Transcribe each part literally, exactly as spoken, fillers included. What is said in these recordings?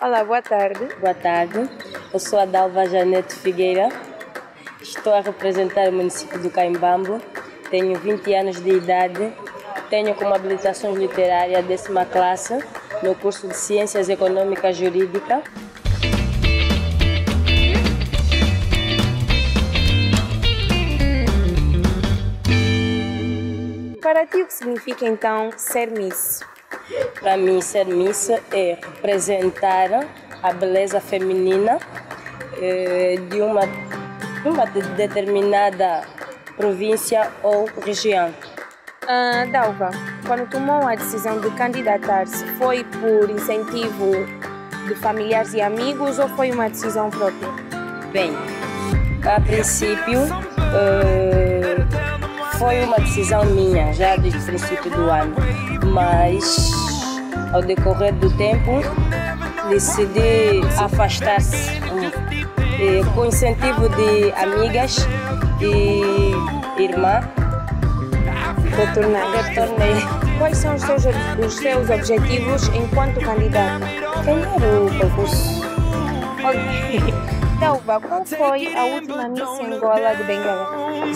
Olá, boa tarde. Boa tarde, eu sou a Dalva Janete Figueira, estou a representar o município do Caimbambo, tenho vinte anos de idade, tenho como habilitação literária a décima classe no curso de Ciências Econômicas Jurídica. Para ti, o que significa então ser Miss? Para mim, ser Miss é representar a beleza feminina eh, de uma, uma de determinada província ou região. Ah, Dalva, quando tomou a decisão de candidatar-se, foi por incentivo de familiares e amigos ou foi uma decisão própria? Bem, a princípio eh, foi uma decisão minha, já desde o princípio do ano, mas ao decorrer do tempo decidi afastar-se eh, com incentivo de amigas e irmã. Retornei. Retornei. Quais são os seus, os seus objetivos enquanto candidata? Ganhar o concurso. Ok. Dalva, qual foi a última Miss Angola de Benguela?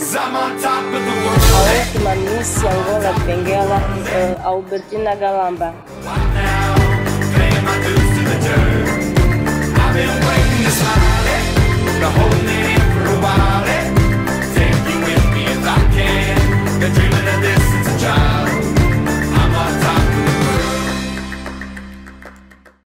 A última Miss Angola de Benguela é a Albertina Galamba.